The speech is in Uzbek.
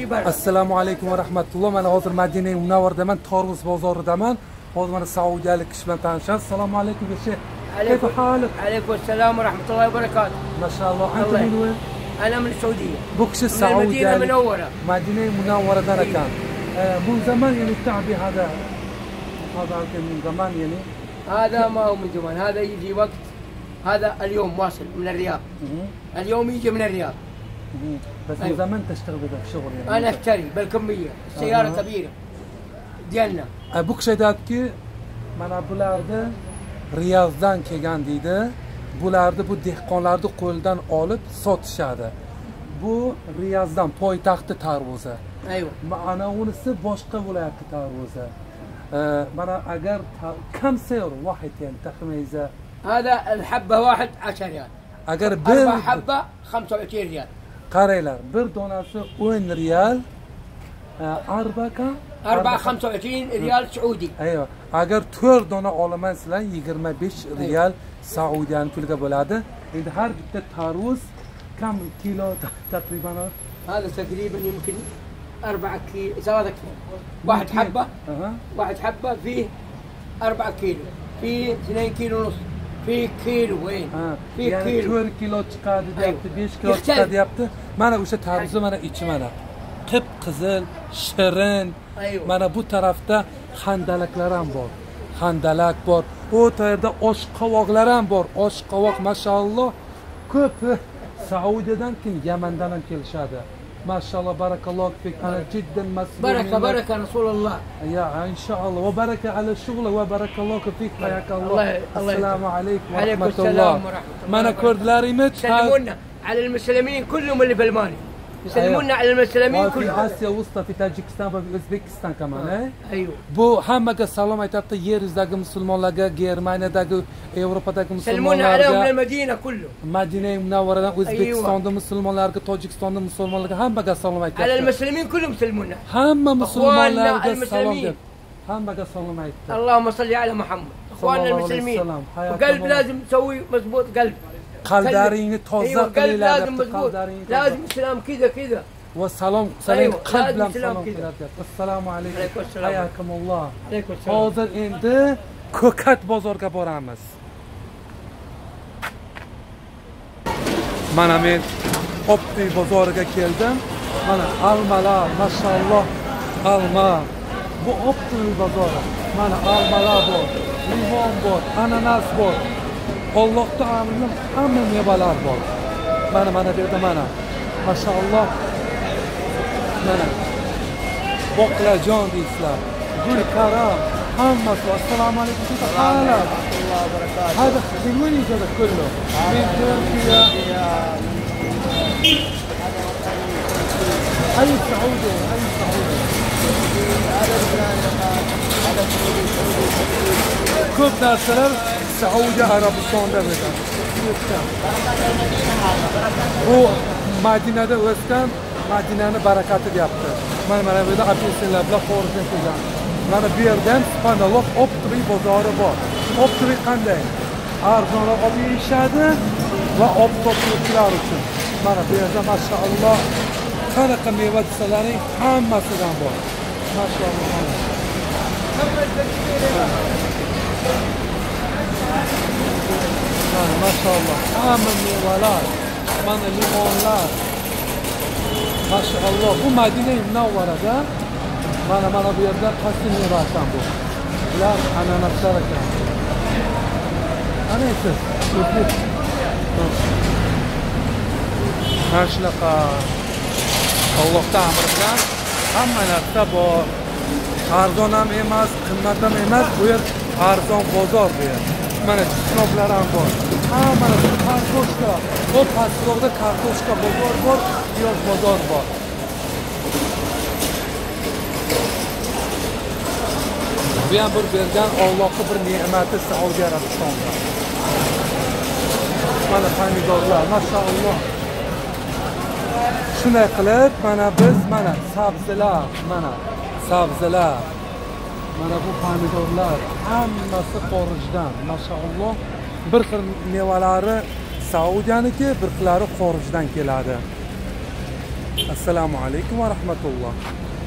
Assalomu alaykum va rahmatulloh. Mana hozir Madina Munavvaradaman, Torg'uz bozoridaman. Hozir mana saudiyalik kishi bilan tanishamiz. Assalomu alaykum kishi. كيف حالك؟ عليكم السلام ورحمة الله وبركاته. ما شاء الله. أنت من وين؟ أنا من السعودية. بوكش السعودية. مدينة منورة. مدينة منورة ده كان. من زمان يعني التعبي هذا من زمان يعني. هذا ما هو من زمان، هذا يجي وقت، هذا اليوم واصل من الرياض. اليوم يجي من الرياض. بس من زمان تشتغل بهذا الشغل يعني. أنا أشتري بالكمية، السيارة كبيرة. ديالنا. بوكش داتكي mana bularda Riyozdan kelgan deydi. Bularni bu dehqonlarni qo'ldan olib sotishadi. Bu Riyozdan poytaxti tarvuzi. Ayyo. Mana unisi boshqa viloyatning tarvuzi. Mana agar kam sayr واحد يعني تخميزه. هذا الحبة واحد 10 ريال. Agar bir حبة 25 ريال. qaranglar, bir donasi 10 riyal. أربعة 25 ريال سعودي. أيوة. Agar 4 dona olamaysizlar 25 riyal Saudiyani puliga bo'ladi. Endi har bitta tarvuz kam kilo taqriban? هذا تقريبا يمكن 4 كيلو 3 كيلو. واحد حبة. واحد حبة فيه 4 كيلو. فيه 2 كيلو ونص. فيه كيلو وين؟ فيه yani كيلو. 4 kilo chiqadi deyapti, 5 kilo chiqadi deyapti. Mana o'sha tarvuzi mana ichi mana. Qip-qizil, shirin. Mana bu tarafda xandalaklar ham bor. Xandalak bor. O yerda oshqovoqlar ham bor. Oshqovoq mashalloh ko'p. Saudiyadan keyin Yamandan ham kelishadi. Mashalloh barakallohu fik. Ana jiddan mas'ul. Baraka Rasululloh. Ya inshaalloh va baraka ala shug'li va barakallohu fik. Hayakalloh. Assalomu alaykum va rahmatulloh. Mana ko'rdilaringmi? Salmuna ala al-muslimin kullum اللي في الماني. يسلمونا على المسلمين في آسيا وسطى في تاجikistan va O'zbekiston kaman. Ayyo. Bu hammaga salom aytibdi, yer yuzidagi musulmonlarga, Germaniyadagi, Yevropadagi musulmonlarga. Salmuna alayhim al-Madina kullu. Madina Munawvaradan O'zbekistonda musulmonlarga, Tojikistonda musulmonlarga hammaga salom aytibdi. Ala al-muslimin kullum salmuna. Hamma musulmonlarga salom deb. Hammaga salom aytdi. Allahumma salli ala Muhammad. Ikhwana al-muslimin. Qalb lazim تسوي مضبوط قلب. qalblaringni toza qilinglar. Lazim islam كذا. Va salom qalb bilan salom qilyapti. Assalomu alaykum. Hayakumulloh. Hozir endi Ko'kat bozorga boramiz. Mana men Opti bozoriga keldim. Mana almalar, mashalloh, alma. Bu Opti bozori. Mana almalar bor, limon bor, ananas bor. Alloh taoloning hamma mevalar bor. Mana bu yerda mana. Mashalloh. Mana. Boqlajon deysizlar. Gul karam. Hammasi. Assalomu alaykum. Alloh barakatuh. Hada xizmini jada kullu. Men Turkiya. Ay Saudi. Ko'p narsalar Saudiya Arabistonda bo'lgan. Bu Madinada o'sgan, Madinani barakati deyapti. Mana bu yerda apelsinlar bilan xo'rsin kelgan. Mana bu yerdan subhanalloh Opti bozori bor. Opti qanday? Arzonroq olib yeyishadi va optopchilar uchun. Mana bu yerda maşalloh qanaqa meva desalaring hammasidan bor. Maşalloh. Maşalloh. Hamma mevalar, mana limonlar. Maşalloh. Bu Madina Munavvarada mana bu yerda qaysi mevasan bu? Bular ananaslar ekan. Ana siz. Mana shunaqa Allohning amri bilan hamma narsa bor. Arzon ham emas, qimmat ham emas, bu yer arzon bozor bu yer. Mana chiqinoblar ham bor. Mana kartoshka, bu pastroqda kartoshka bozor bor, piyoz bozor bor. Bu ham bir bergan Allohning bir ne'mati Saudiya Arabistonda. Mana pomidorlar, maşalloh. Shunday qilib, mana biz mana sabzilar, sabzilar. Mana bu pomidorlar hammasi xorijdan, maşalloh. Bir xil mevalari Saudiyaniki, bir xillari xorijdan keladi. السلام عليكم ورحمة الله.